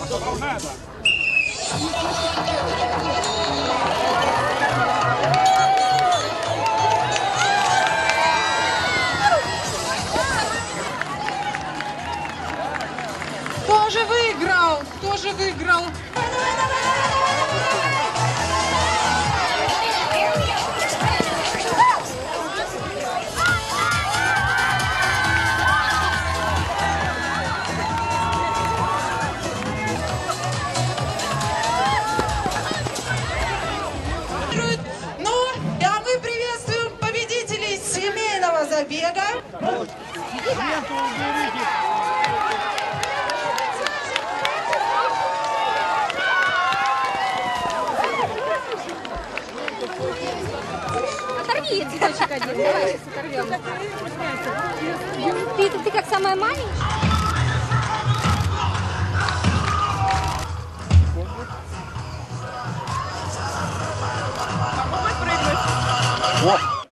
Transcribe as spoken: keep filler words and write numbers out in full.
Кто же выиграл? Кто же выиграл? Ну, а мы приветствуем победителей семейного забега. Оторви цветочек один, давай сейчас оторвем. Ты, ты, ты как самая маленькая? О!